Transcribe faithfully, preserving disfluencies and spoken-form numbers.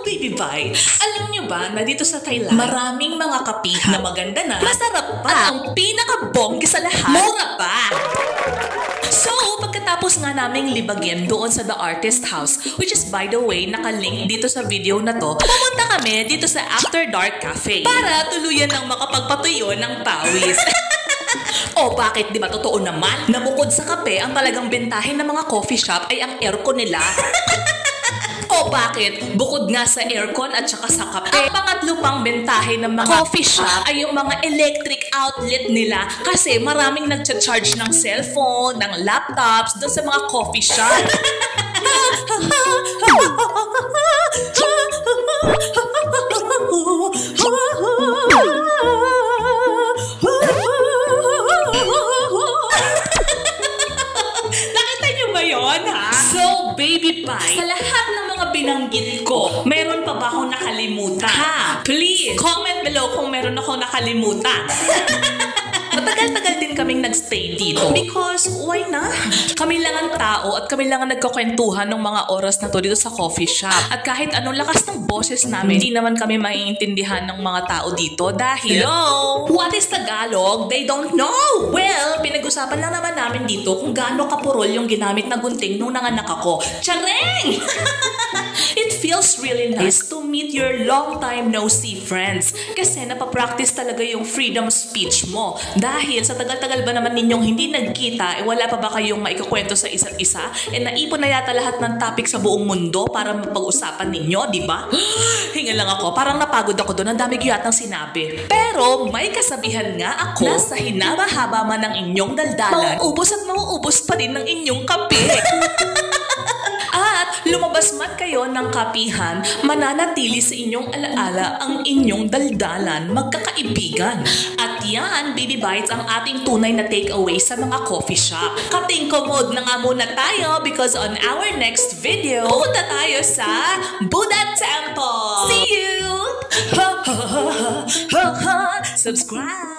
Baby Bai, alam nyo ba na dito sa Thailand, maraming mga kapihan na maganda na, masarap pa, at ang pinakabonggi sa lahat, mura pa. So, pagkatapos nga naming libagin doon sa The Artist House, which is by the way, nakalink dito sa video na to, pumunta kami dito sa After Dark Cafe para tuluyan ng makapagpatuyo ng pawis. O bakit di ba totoo naman na bukod sa kape, ang talagang bentahin ng mga coffee shop ay ang aircon nila? O bakit bukod nga sa aircon at saka sa kape, ang pangatlo pang bentahin ng mga coffee shop ay yung mga electric outlet nila kasi maraming nagcha-charge ng cellphone, ng laptops doon sa mga coffee shop. Nakita niyo ba yun, ha? So, Baby Bai, sa lahat ng mga binanggit ko, meron pa ba akong nakalimutan? Ha? Please, comment below kung meron akong nakalimutan. Matagal-tagal din kaming nagstay dito because why na? Kami lang ang tao at kami lang ang nagkakwentuhan ng mga oras na to dito sa coffee shop. At kahit anong lakas ng boses namin, hindi naman kami maiintindihan ng mga tao dito dahil hello! What is Tagalog? They don't know! Well, pinag-usapan lang naman namin dito kung gaano kapurol yung ginamit na gunting nung nanganak ako. Tsareng! It feels really nice to meet your long time no see friends kasi napapractice talaga yung freedom speech mo. Dahil sa tagal-tagal ba naman ninyong hindi nagkita, eh wala pa ba kayong maikukwento sa isa't isa? Eh naipon na yata lahat ng topic sa buong mundo para mapag-usapan ninyo, di ba? Hinga lang ako, parang napagod ako doon, ang dami ko yatang sinabi. Pero may kasabihan nga ako na sa hinaba-haba man ng inyong daldalan, mauubos at mauubos pa din ng inyong kape. At lumabas man kayo ng kapihan, mananatili sa inyong alaala ang inyong daldalan, magkakaibigan. At yan, Baby Bites, ang ating tunay na takeaway sa mga coffee shop. Katingkomod na nga muna tayo because on our next video, pupunta tayo sa Buddha Temple. See you! Subscribe!